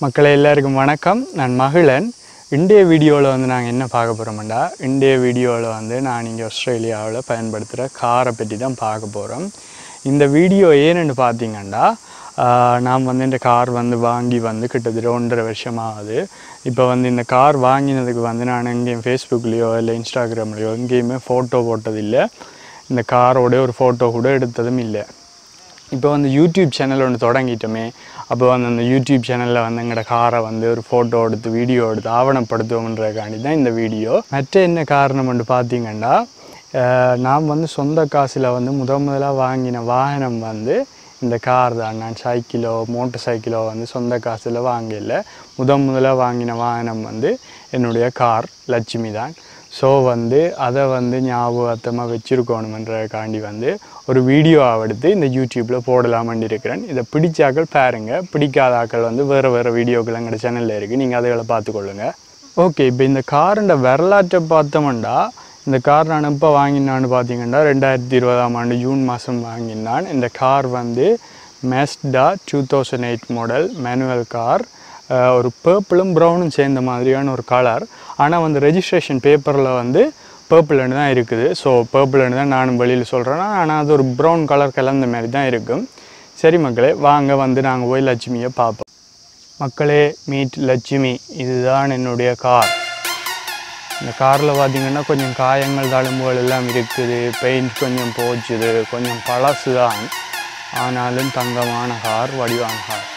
மக்களே எல்லாருக்கும் வணக்கம். நான் மகிழன். இன்றைய வீடியோவில் வந்து நாங்கள் என்ன பார்க்க போகிறோம்டா, இன்றைய வீடியோவில் வந்து நான் இங்கே ஆஸ்திரேலியாவில் பயன்படுத்துகிற காரை பற்றி தான் பார்க்க போகிறோம். இந்த வீடியோ ஏன்னு பார்த்தீங்கன்னா, நான் வந்து இந்த கார் வந்து வாங்கி வந்து கிட்டத்தட்ட 1.5 வருஷமாகுது. இப்போ வந்து இந்த கார் வாங்கினதுக்கு வந்து நான் எங்கேயும் ஃபேஸ்புக்லேயோ இல்லை இன்ஸ்டாகிராம்லேயோ எங்கேயுமே ஃபோட்டோ போட்டதில்லை. இந்த காரோட ஒரு ஃபோட்டோ கூட எடுத்ததும் இல்லை. இப்போ வந்து யூடியூப் சேனல் ஒன்று தொடங்கிட்டோமே, அப்போ வந்து அந்த யூடியூப் சேனலில் வந்து எங்களோட காரை வந்து ஒரு ஃபோட்டோ எடுத்து வீடியோ எடுத்து ஆவணப்படுத்துவோம்ன்றதுக்காண்டி தான் இந்த வீடியோ. மற்ற என்ன காரணம் வந்து பார்த்தீங்கன்னா, நான் வந்து சொந்த காசில் வந்து முதலாக வாங்கின வாகனம் வந்து இந்த கார் தான். நான் மோட்டர் சைக்கிளோ வந்து சொந்த காசில் வாங்கல. முதலாக வாங்கின வாகனம் வந்து என்னுடைய கார் லட்சுமி தான். ஸோ வந்து அதை வந்து ஞாபகத்தமாக வச்சுருக்கணுமன்றதுக்காண்டி வந்து ஒரு வீடியோவை எடுத்து இந்த யூடியூப்பில் போடலாமன்னு இருக்கிறேன். இதை பிடிச்சாக்கள் பாருங்கள், பிடிக்காத ஆக்கள் வந்து வேறு வீடியோக்கள் எங்கள் சேனலில் இருக்குது, நீங்கள் அதுகளை பார்த்துக்கொள்ளுங்க. ஓகே, இப்போ இந்த காரோட வரலாற்றை பார்த்தோம்னா, இந்த கார் நான் எப்போ வாங்கினான்னு பார்த்தீங்கன்னா 2020ஆம் ஆண்டு ஜூன் மாதம் வாங்கினான். இந்த கார் வந்து மேஸ்டா 2008 மாடல் மேனுவல் கார். ஒரு பர்பிளும் ப்ரௌனும் சேர்ந்த மாதிரியான ஒரு கலர். ஆனால் வந்து ரெஜிஸ்ட்ரேஷன் பேப்பரில் வந்து பர்பிள்னு தான் இருக்குது. ஸோ பர்பிள்னு தான் நானும் வெளியில் சொல்கிறேன்னா, ஆனால் அது ஒரு ப்ரௌன் கலர் கலந்த மாதிரி தான் இருக்கும். சரி மக்களே, வாங்க வந்து நாங்கள் போய் லட்சுமியை பார்ப்போம். மக்களே, மீட் லட்சுமி. இதுதான் என்னுடைய கார். இந்த காரில் பார்த்திங்கன்னா கொஞ்சம் காயங்கள் தழும்புகள் எல்லாம் இருக்குது. பெயிண்ட் கொஞ்சம் போச்சுது, கொஞ்சம் பழசு தான். ஆனாலும் தங்கமான கார், வடிவான கார்.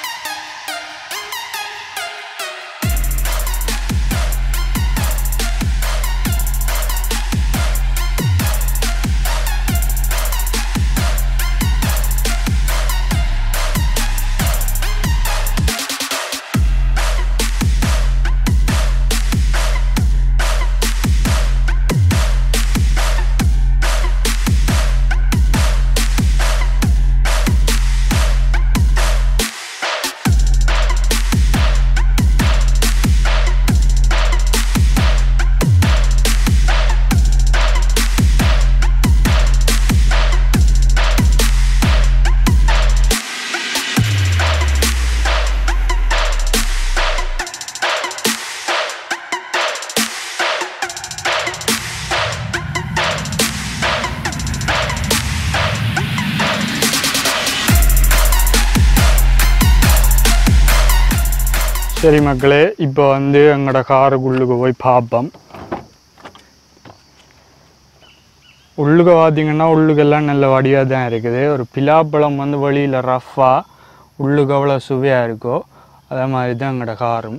சரி மக்களே, இப்போ வந்து எங்களோட காருக்குள்ளுக்கு போய் பார்ப்போம். உள்ளுக்கு பார்த்தீங்கன்னா உள்ளுக்கெல்லாம் நல்ல வடிவாக தான் இருக்குது. ஒரு பிலாப்பழம் வந்து வெளியில் ரஃப்பாக, உள்ளுக்கு அவ்வளோ சுவையாக இருக்கோ அதே மாதிரி தான் எங்களோட காரும்.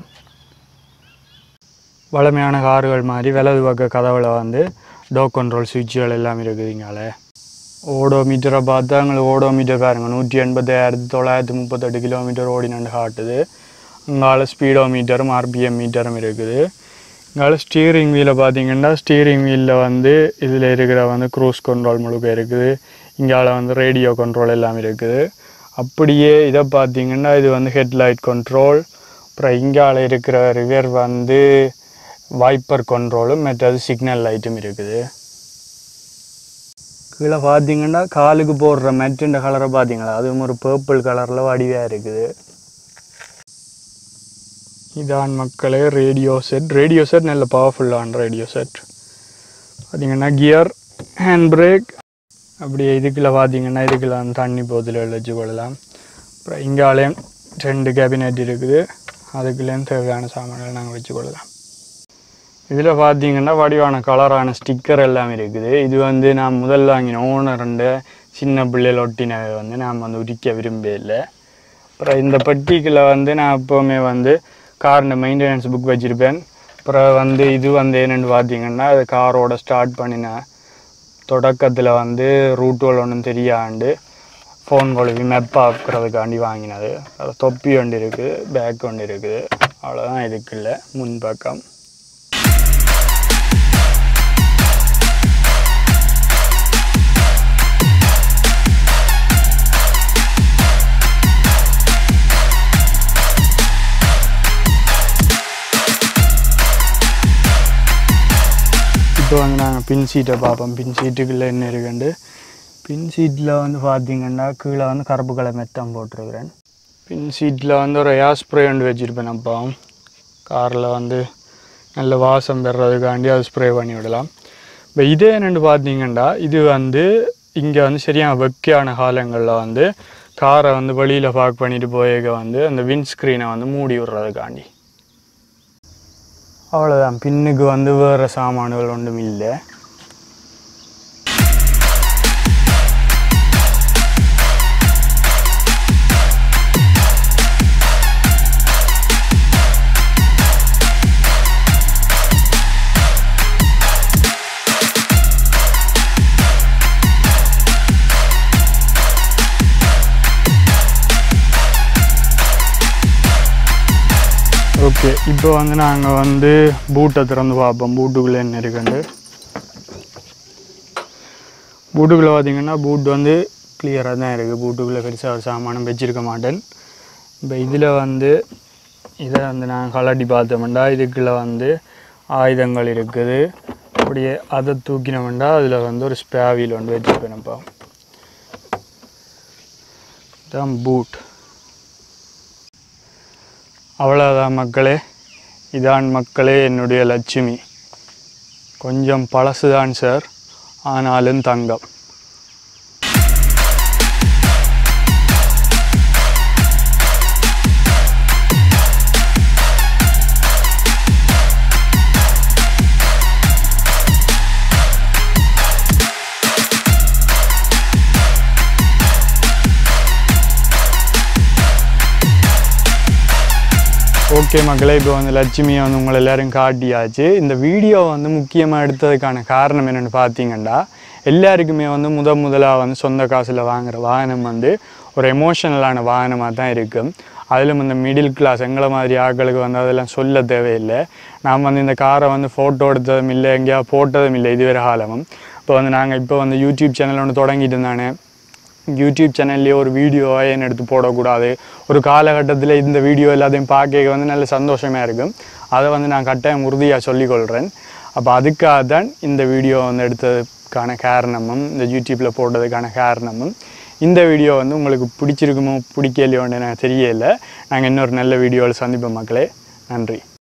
வளமையான கார்கள் மாதிரி வலது பக்க கதவுல வந்து டோர் கண்ட்ரோல் சுவிட்சுகள் எல்லாம் இருக்குதுங்கால. ஓடோமீட்டரை பார்த்தா எங்களுக்கு ஓடோமீட்டர் பாருங்கள், 180,938 கிலோமீட்டர் ஓடினாண்டு காட்டுது. இங்கால ஸ்பீடோமீட்டரும் ஆர்பிஎம் மீட்டரும் இருக்குது. இங்கால ஸ்டீரிங் வீலை பார்த்தீங்கன்னா, ஸ்டீரிங் வீலில் வந்து இதில் இருக்கிற வந்து க்ரூஸ் கண்ட்ரோல் முழுக்க இருக்குது. இங்கால வந்து ரேடியோ கண்ட்ரோல் எல்லாம் இருக்குது. அப்படியே இதை பார்த்தீங்கன்னா இது வந்து ஹெட்லைட் கண்ட்ரோல். அப்புறம் இங்கால இருக்கிற ரிவர் வந்து வைப்பர் கண்ட்ரோலும் மற்றது சிக்னல் லைட்டும் இருக்குது. கீழே பார்த்தீங்கன்னா காலுக்கு போடுற மெட்டுன்ற கலரை பார்த்தீங்களா, அதுவும் ஒரு பர்பிள் கலரில் வடிவாக இருக்குது. இதான் மக்களே ரேடியோ செட். ரேடியோ செட் நல்ல பவர்ஃபுல்லான ரேடியோ செட். பார்த்திங்கன்னா கியர், ஹேண்ட் பிரேக். அப்படியே இதுக்குள்ளே பார்த்திங்கன்னா இதுக்குள்ள வந்து தண்ணி போதில் வச்சு கொள்ளலாம். அப்புறம் இங்காலேயும் 2 கேபினெட் இருக்குது, அதுக்குள்ளேயும் தேவையான சாமான்கள் நாங்கள் வச்சு கொள்ளலாம். இதில் பார்த்திங்கன்னா வடிவான கலரான ஸ்டிக்கர் எல்லாம் இருக்குது. இது வந்து நான் முதல்ல வாங்கின ஓனருண்ட சின்ன பிள்ளைகள் ஒட்டினவை வந்து நான் வந்து உரிக்க விரும்பல. அப்புறம் இந்த பெட்டிக்குள்ளே வந்து நான் எப்போவுமே வந்து காரோட மெயின்டெனன்ஸ் புக் வச்சுருப்பேன். அப்புறம் வந்து இது வந்து என்னென்னு பார்த்தீங்கன்னா, அது காரோட ஸ்டார்ட் பண்ணின தொடக்கத்தில் வந்து ரூட்டுகள் ஒன்றும் தெரியாண்டு ஃபோன் கொழுவி மெப் ஆக்குறதுக்காண்டி வாங்கினது. அது தொப்பி ஒன்று இருக்குது, பேக் ஒன்று இருக்குது, அவ்வளோதான். இதுக்குள்ள முன்பக்கம் இப்போ வந்து நாங்கள் பின் சீட்டை பார்ப்போம். பின் சீட்டுக்குள்ளே என்ன இருக்குண்டு, பின் சீட்டில் வந்து பார்த்திங்கன்னா கீழே வந்து கருப்பு கலர் மெத்தம் போட்டிருக்கிறேன். பின் சீட்டில் வந்து ஒரு ஏர் ஸ்ப்ரே ஒன்று வச்சுருப்பேன் அப்போ காரில் வந்து நல்ல வாசம் பெறதுக்காண்டி அது ஸ்ப்ரே பண்ணி விடலாம். இப்போ இதே என்னென்னு பார்த்தீங்கன்னா இது வந்து இங்கே வந்து சரியான வெக்கையான காலங்களில் வந்து காரை வந்து வெளியில் பார்க் பண்ணிட்டு போயிருக்க வந்து அந்த விண்ட்ஸ்க்ரீனை வந்து மூடி விடுறதுக்காண்டி. அவ்வளோதான். பின்னுக்கு வந்து வேறு சாமான்கள் ஒன்றும் இல்லை. ஓகே, இப்போ வந்து நாங்கள் வந்து பூட்டை திறந்து பார்ப்போம். பூட்டுக்குள்ளே என்ன இருக்குண்டு. பூட்டுக்குள்ளே பார்த்திங்கன்னா பூட் வந்து கிளியராக தான் இருக்குது. பூட்டுக்குள்ளே பெருசாக ஒரு சாமானம் வச்சுருக்க மாட்டேன். இப்போ இதில் வந்து இதை வந்து நான் கலட்டி பார்த்தோம்னா இதுக்குள்ளே வந்து ஆயுதங்கள் இருக்குது. அப்படியே அதை தூக்கினோம்னா அதில் வந்து ஒரு ஸ்பேவில் வந்து வச்சுருப்பேன்ப்பா. இதுதான் பூட். அவ்வளோதான் மக்களே. இதான் மக்களே என்னுடைய லட்சுமி. கொஞ்சம் பழசுதான் சார், ஆனாலும் தங்கம். ஓகே மக்களே, இப்போ வந்து லட்சுமியை வந்து உங்களை எல்லோரும் காட்டியாச்சு. இந்த வீடியோ வந்து முக்கியமாக எடுத்ததுக்கான காரணம் என்னென்னு பார்த்தீங்கன்னா எல்லாருக்குமே வந்து முதலாக வந்து சொந்த காசில் வாங்குகிற வாகனம் வந்து ஒரு எமோஷனலான வாகனமாக தான் இருக்கும். அதிலும் இந்த மிடில் கிளாஸ் எங்களை மாதிரி ஆட்களுக்கு வந்து அதெல்லாம் சொல்ல தேவையில்லை. நாம் வந்து இந்த காரை வந்து ஃபோட்டோ எடுத்ததும் இல்லை, எங்கேயா போட்டதும் இல்லை இதுவரை காலமும். இப்போ வந்து நாங்கள் இப்போ வந்து யூடியூப் சேனல் ஒன்று தொடங்கிட்டு இருந்தானே, யூடியூப் சேனல்லையே ஒரு வீடியோவை என்ன எடுத்து போடக்கூடாது. ஒரு காலகட்டத்தில் இந்த வீடியோ எல்லாத்தையும் பார்க்க வந்து நல்ல சந்தோஷமாக இருக்கும். அதை வந்து நான் கட்டாயம் உறுதியாக சொல்லிக்கொள்கிறேன். அப்போ அதுக்காக தான் இந்த வீடியோ வந்து எடுத்ததுக்கான காரணமும் இந்த யூடியூப்பில் போட்டதுக்கான காரணமும். இந்த வீடியோ வந்து உங்களுக்கு பிடிச்சிருக்குமோ பிடிக்கலையோன்னு எனக்கு தெரியலை. நாங்கள் இன்னொரு நல்ல வீடியோவில் சந்திப்போம் மக்களே. நன்றி.